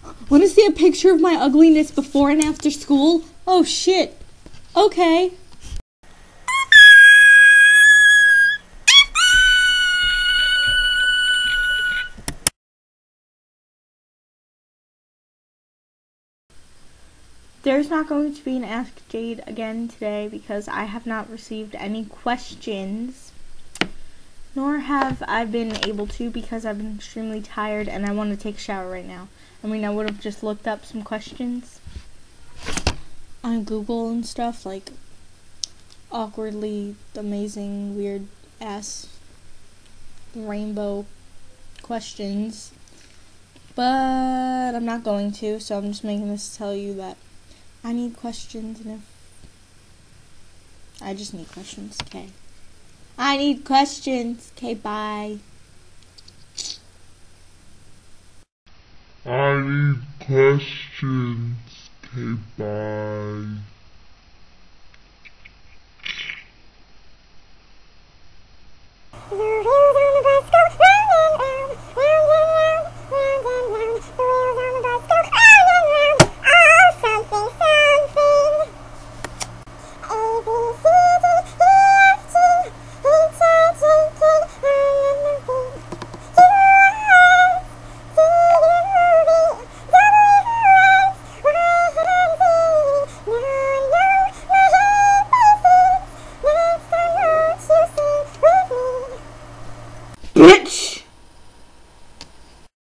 Want to see a picture of my ugliness before and after school? Oh shit. Okay. There's not going to be an Ask Jade again today because I have not received any questions. Nor have I been able to because I've been extremely tired and I want to take a shower right now. I mean, I would have just looked up some questions on Google and stuff, like awkwardly amazing, weird ass rainbow questions. But I'm not going to, so I'm just making this to tell you that I need questions, and if I just need questions, okay? I need questions, okay, bye. I need questions, okay, bye.